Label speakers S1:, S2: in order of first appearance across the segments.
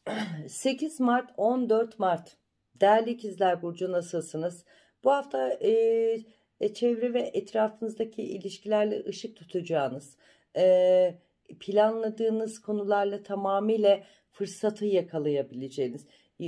S1: 8 Mart 14 Mart. Değerli İkizler Burcu, nasılsınız? Bu hafta çevre ve etrafınızdaki ilişkilerle ışık tutacağınız, e, planladığınız konularla tamamıyla fırsatı yakalayabileceğiniz,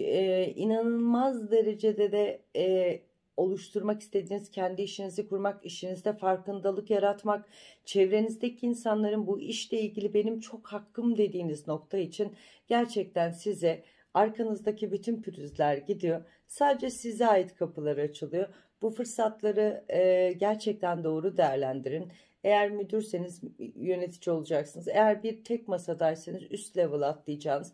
S1: inanılmaz derecede de oluşturmak istediğiniz kendi işinizi kurmak, işinizde farkındalık yaratmak, çevrenizdeki insanların bu işle ilgili benim çok hakkım dediğiniz nokta için gerçekten size arkanızdaki bütün pürüzler gidiyor. Sadece size ait kapılar açılıyor. Bu fırsatları gerçekten doğru değerlendirin. Eğer müdürseniz yönetici olacaksınız. Eğer bir tek masadaysanız üst level atlayacağınız,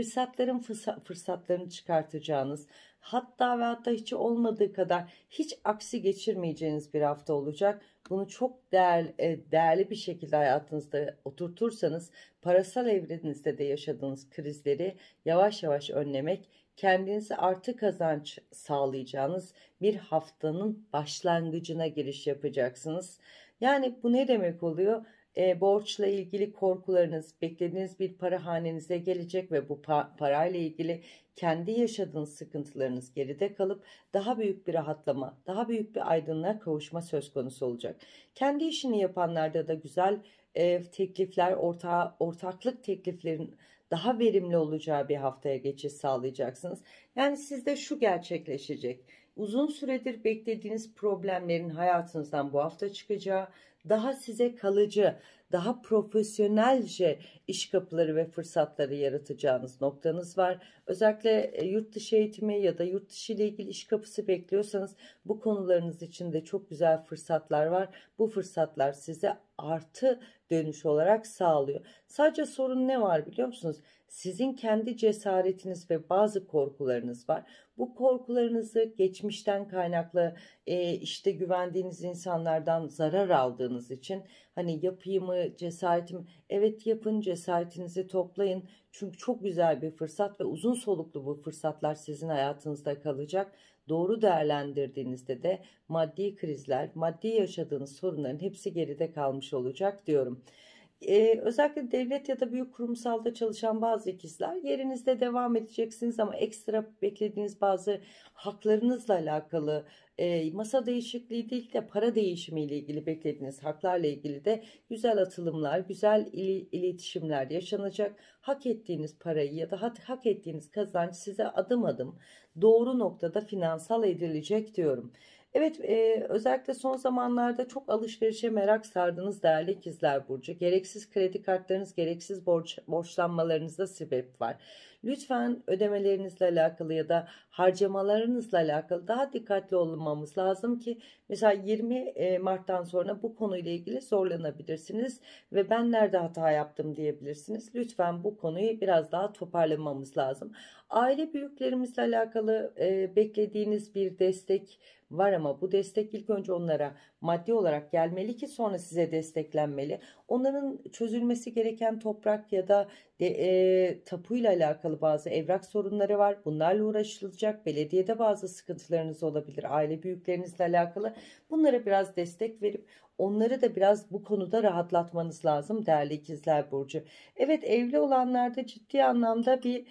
S1: fırsatlarını çıkartacağınız, hatta ve hatta hiç olmadığı kadar hiç aksi geçirmeyeceğiniz bir hafta olacak. Bunu çok değerli bir şekilde hayatınızda oturtursanız, parasal evrenizde de yaşadığınız krizleri yavaş yavaş önlemek, kendinize artı kazanç sağlayacağınız bir haftanın başlangıcına giriş yapacaksınız. Yani bu ne demek oluyor? Borçla ilgili korkularınız, beklediğiniz bir para hanenize gelecek ve bu parayla ilgili kendi yaşadığınız sıkıntılarınız geride kalıp daha büyük bir rahatlama, daha büyük bir aydınlığa kavuşma söz konusu olacak. Kendi işini yapanlarda da güzel teklifler, ortaklık tekliflerin daha verimli olacağı bir haftaya geçiş sağlayacaksınız. Yani sizde şu gerçekleşecek: uzun süredir beklediğiniz problemlerin hayatınızdan bu hafta çıkacağı, daha size kalıcı, daha profesyonelce iş kapıları ve fırsatları yaratacağınız noktanız var. Özellikle yurt dışı eğitimi ya da yurt dışı ile ilgili iş kapısı bekliyorsanız bu konularınız için de çok güzel fırsatlar var. Bu fırsatlar size artı dönüş olarak sağlıyor. Sadece sorun ne var biliyor musunuz? Sizin kendi cesaretiniz ve bazı korkularınız var. Bu korkularınızı geçmişten kaynaklı, işte güvendiğiniz insanlardan zarar aldığınız için, hani yapayım mı, cesaretim, evet yapın, cesaretinizi toplayın. Çünkü çok güzel bir fırsat ve uzun soluklu bu fırsatlar sizin hayatınızda kalacak. Doğru değerlendirdiğinizde de maddi krizler, maddi yaşadığınız sorunların hepsi geride kalmış olacak diyorum. Özellikle devlet ya da büyük kurumsalda çalışan bazı ikizler, yerinizde devam edeceksiniz ama ekstra beklediğiniz bazı haklarınızla alakalı, masa değişikliği değil de para değişimi ile ilgili beklediğiniz haklarla ilgili de güzel atılımlar, güzel iletişimler yaşanacak. Hak ettiğiniz parayı ya da hak ettiğiniz kazanç size adım adım doğru noktada finansal edilecek diyorum. Evet, özellikle son zamanlarda çok alışverişe merak sardınız değerli ikizler Burcu. Gereksiz kredi kartlarınız, gereksiz borçlanmalarınızda sebep var. Lütfen ödemelerinizle alakalı ya da harcamalarınızla alakalı daha dikkatli olmamız lazım ki mesela 20 Mart'tan sonra bu konuyla ilgili zorlanabilirsiniz ve ben nerede hata yaptım diyebilirsiniz. Lütfen bu konuyu biraz daha toparlamamız lazım. Aile büyüklerimizle alakalı beklediğiniz bir destek var ama bu destek ilk önce onlara maddi olarak gelmeli ki sonra size desteklenmeli. Onların çözülmesi gereken toprak ya da tapuyla alakalı bazı evrak sorunları var. Bunlarla uğraşılacak. Belediyede bazı sıkıntılarınız olabilir. Aile büyüklerinizle alakalı. Bunlara biraz destek verip onları da biraz bu konuda rahatlatmanız lazım değerli ikizler Burcu. Evet, evli olanlarda ciddi anlamda bir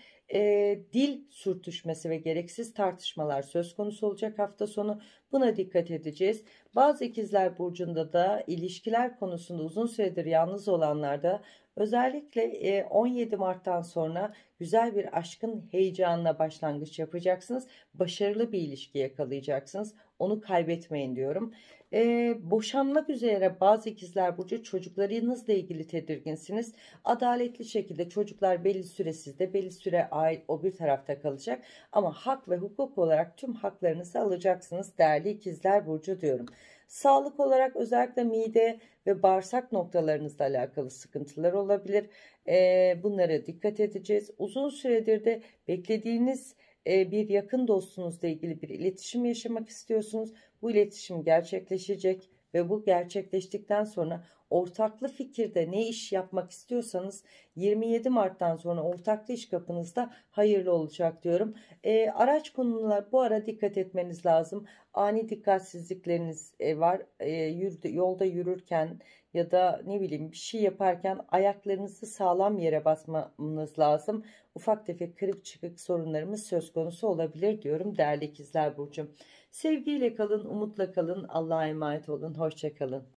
S1: dil sürtüşmesi ve gereksiz tartışmalar söz konusu olacak hafta sonu. Buna dikkat edeceğiz. Bazı ikizler burcunda da ilişkiler konusunda uzun süredir yalnız olanlarda özellikle 17 Mart'tan sonra güzel bir aşkın heyecanına başlangıç yapacaksınız. Başarılı bir ilişki yakalayacaksınız. Onu kaybetmeyin diyorum. Boşanmak üzere bazı ikizler burcu çocuklarınızla ilgili tedirginsiniz. Adaletli şekilde çocuklar belli süre sizde, belli süre ait o bir tarafta kalacak. Ama hak ve hukuk olarak tüm haklarınızı alacaksınız değerli ikizler burcu diyorum. Sağlık olarak özellikle mide ve bağırsak noktalarınızla alakalı sıkıntılar olabilir. Bunlara dikkat edeceğiz. Uzun süredir de beklediğiniz bir yakın dostunuzla ilgili bir iletişim yaşamak istiyorsunuz. Bu iletişim gerçekleşecek ve bu gerçekleştikten sonra ortaklı fikirde ne iş yapmak istiyorsanız 27 Mart'tan sonra ortaklı iş kapınızda hayırlı olacak diyorum. Araç konular bu ara dikkat etmeniz lazım. Ani dikkatsizlikleriniz var. Yolda yürürken ya da ne bileyim bir şey yaparken ayaklarınızı sağlam yere basmanız lazım. Ufak tefek kırık çıkık sorunlarımız söz konusu olabilir diyorum değerli ikizler burcum. Sevgiyle kalın, umutla kalın, Allah'a emanet olun, hoşça kalın.